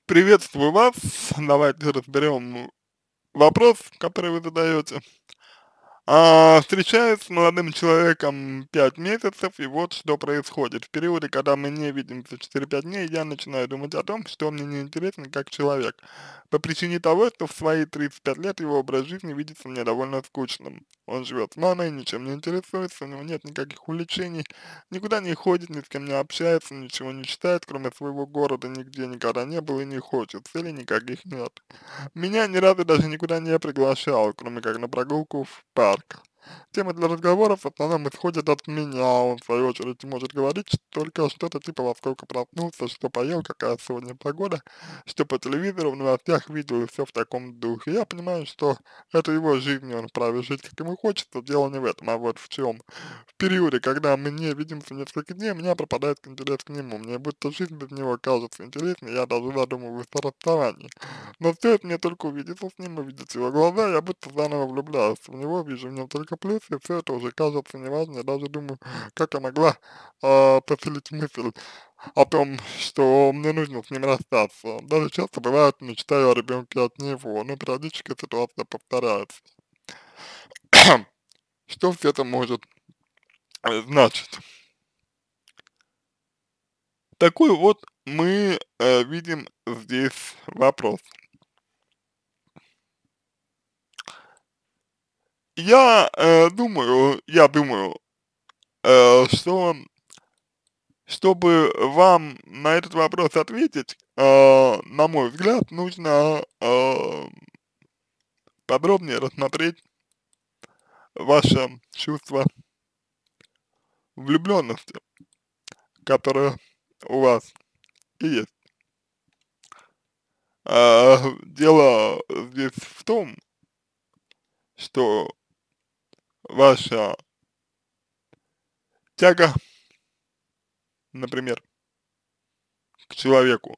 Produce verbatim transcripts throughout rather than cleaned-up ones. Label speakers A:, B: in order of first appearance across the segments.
A: Приветствую вас. Давайте разберем вопрос, который вы задаете. А, встречаюсь с молодым человеком пять месяцев, и вот что происходит. В периоде, когда мы не видимся четыре-пять дней, я начинаю думать о том, что мне неинтересно как человек. По причине того, что в свои тридцать пять лет его образ жизни видится мне довольно скучным. Он живет с мамой, ничем не интересуется, у него нет никаких увлечений, никуда не ходит, ни с кем не общается, ничего не читает, кроме своего города, нигде никогда не был и не хочет, целей никаких нет. Меня ни разу даже никуда не приглашал, кроме как на прогулку в парк. Темы для разговоров в основном исходят от меня, он в свою очередь может говорить только что-то типа во сколько проснулся, что поел, какая сегодня погода, что по телевизору, в новостях видел и все в таком духе. Я понимаю, что это его жизнь, и он вправе жить как ему хочется, дело не в этом, а вот в чем. В периоде, когда мы не видимся несколько дней, у меня пропадает интерес к нему, мне будто жизнь без него кажется интересной, я даже задумываюсь о расставании. Но стоит мне только увидеться с ним, увидеть его глаза, я будто заново влюбляюсь в него, вижу в нем только плюсы, и все это уже кажется неважно. Я даже думаю, как я могла а, поселить мысль о том, что мне нужно с ним расстаться. Даже часто бывает, мечтаю о ребенке от него, но периодически ситуация повторяется. Что все это может э, значить? Такой вот мы э, видим здесь вопрос. Я э, думаю, я думаю, э, что чтобы вам на этот вопрос ответить, э, на мой взгляд, нужно э, подробнее рассмотреть ваше чувство влюбленности, которое у вас и есть. А, дело здесь в том, что ваша тяга, например, к человеку,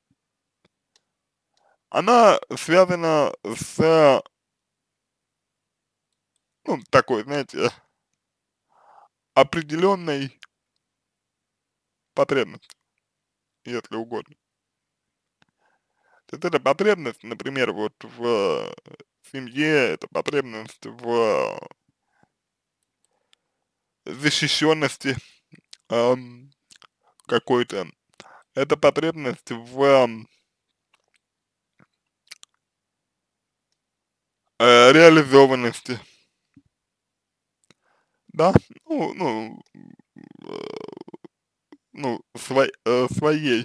A: она связана с, ну, такой, знаете, определенной потребностью, если угодно. То есть эта потребность, например, вот в семье, это потребность в защищенности ам, какой-то, это потребность в ам, э, реализованности, да, ну, ну, э, ну, свой, э, своей,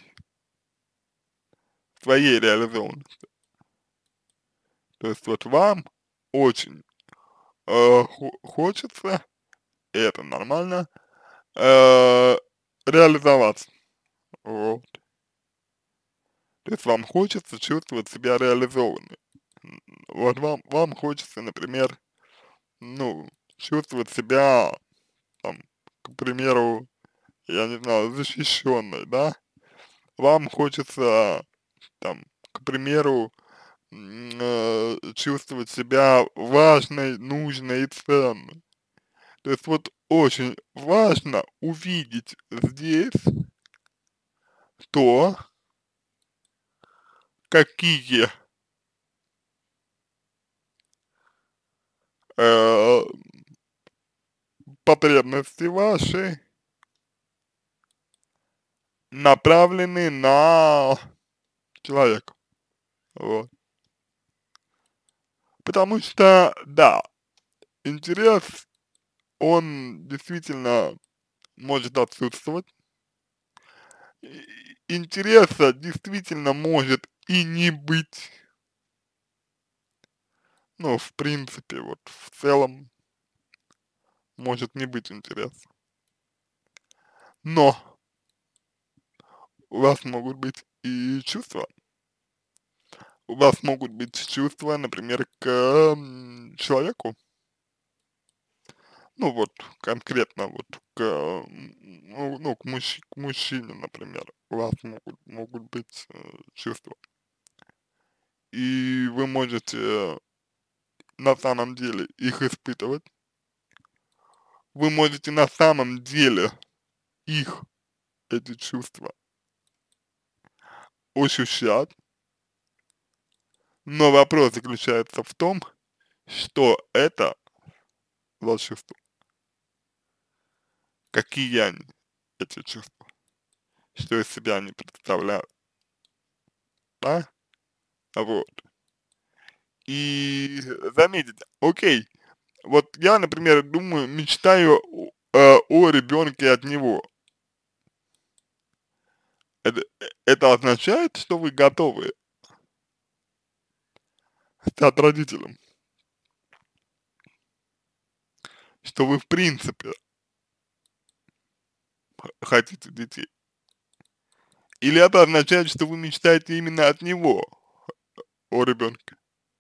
A: своей реализованности. То есть вот вам очень э, хо- хочется, и это нормально, э, реализоваться. Вот. То есть вам хочется чувствовать себя реализованной. М, Вот вам, вам хочется, например, ну, чувствовать себя, там, к примеру, я не знаю, защищенной, да? Вам хочется, там, к примеру, м, э, чувствовать себя важной, нужной и ценной. То есть вот очень важно увидеть здесь то, какие э, потребности ваши направлены на человека. Вот. Потому что, да, интерес, он действительно может отсутствовать. И- Интереса действительно может и не быть. Ну, в принципе, вот в целом может не быть интереса. Но у вас могут быть и чувства. У вас могут быть чувства, например, к м, человеку. Ну вот, конкретно вот к, м, ну, ну, к, мужч- к мужчине, например, у вас могут, могут быть э, чувства. И вы можете на самом деле их испытывать. Вы можете на самом деле их, эти чувства, ощущать. Но вопрос заключается в том, что это за чувства, какие они, эти чувства, что из себя они представляют, да, вот. И заметьте, окей, вот я, например, думаю, мечтаю о, э, о ребенке от него. Это, э, это означает, что вы готовы стать родителем, что вы в принципе хотите детей. Или это означает, что вы мечтаете именно от него о ребенке.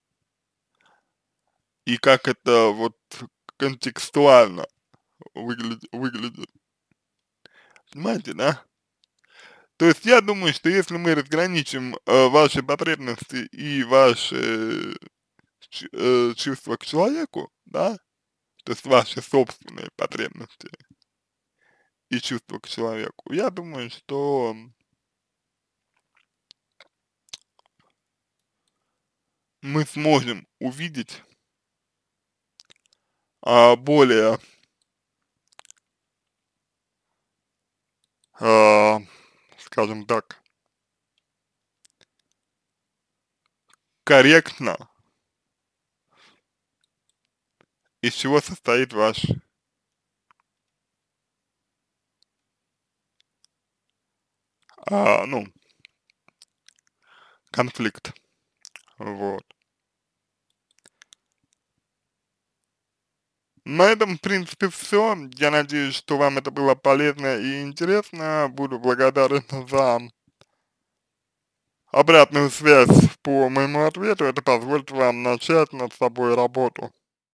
A: И как это вот контекстуально выглядит, выглядит. Понимаете, да? То есть я думаю, что если мы разграничим э, ваши потребности и ваши ч- э, чувства к человеку, да, то есть ваши собственные потребности и чувства к человеку, я думаю, что мы сможем увидеть а, более, а, скажем так, корректно, из чего состоит ваш, а, ну, конфликт, вот. На этом, в принципе, все. Я надеюсь, что вам это было полезно и интересно. Буду благодарен за обратную связь по моему ответу. Это позволит вам начать над собой работу.